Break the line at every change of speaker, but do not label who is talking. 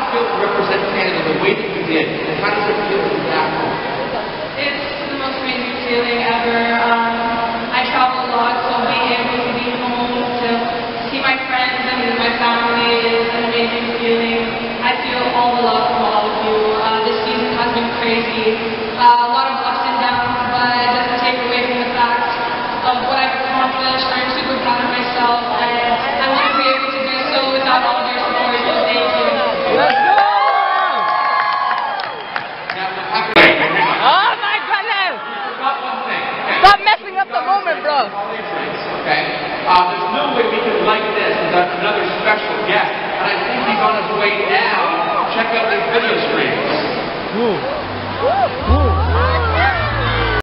feel to represent Canada the way that you did, and how does it feel to be back home?
It's the most amazing feeling ever. I travel a lot, so being able to be home, to see my friends and my family is an amazing feeling. I feel all the love